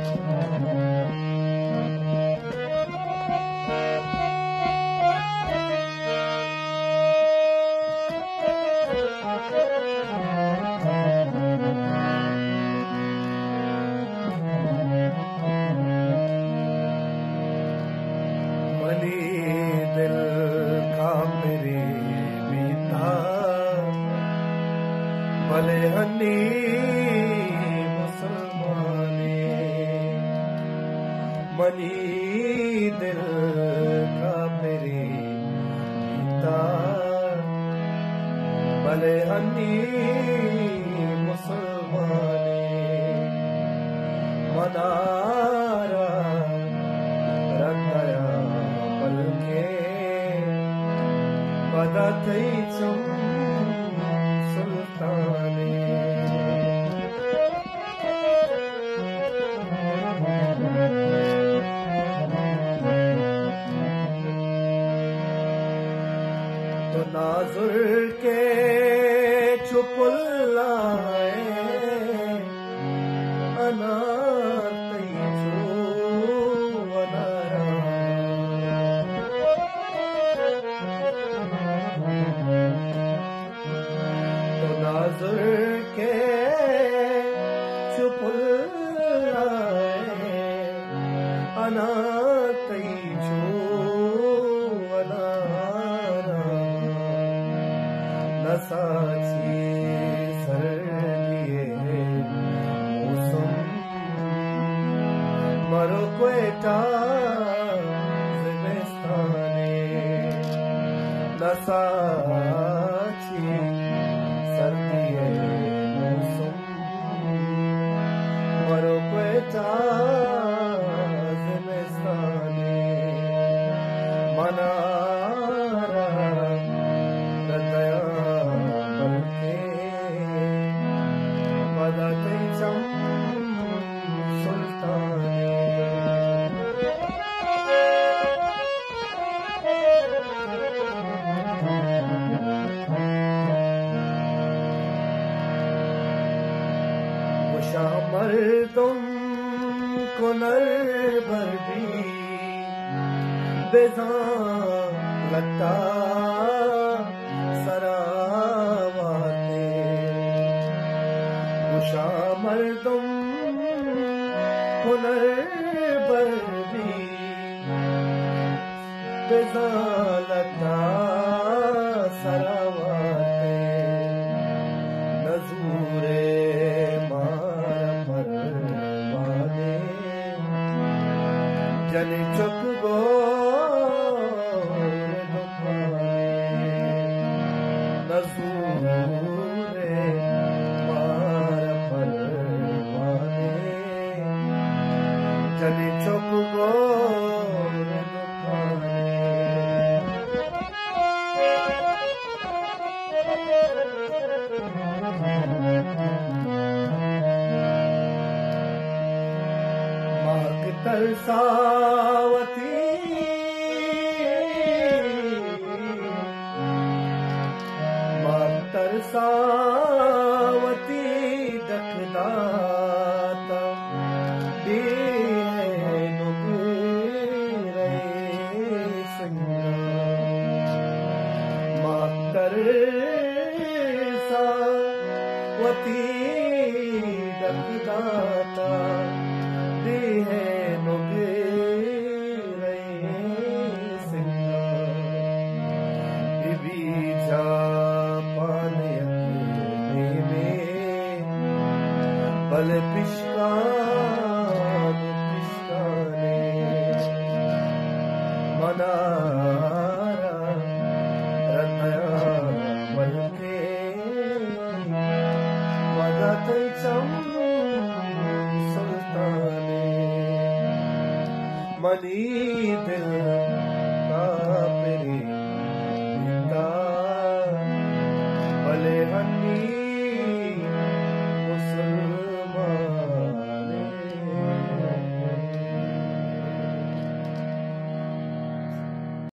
भले हनी मुसलमाने मनी दिल का मेरे पिता भले हनी मुसलमाने मनारा रंगया बल्कि पदतै चुम सुल्ताने तो नाजुर के चुपुल्लाए अनातै चो अनारा तो नाजुर के चुपुल्लाए अनातै चो नसाची सर्दिये मौसम मरो क्वेटा ज़िमिस्ताने नसाची सर्दिये मौसम मरो क्वेटा ज़िमिस्ताने मनारा मर्दुम को नरबर्दी बेजान लगता सरावाते उषा मर्दुम को नरबर्दी बेजान लगता सरावाते नजूरे जन चुप गो नसूरे मार परवाने जन चुप गो तरसावती मां तरसावती दखदाता दे नुगरे संगा मां तरसावती दखदाता दे बल पिश्काने मनारा रतया बल्कि वदतै चम सुल्ताने मनी दिल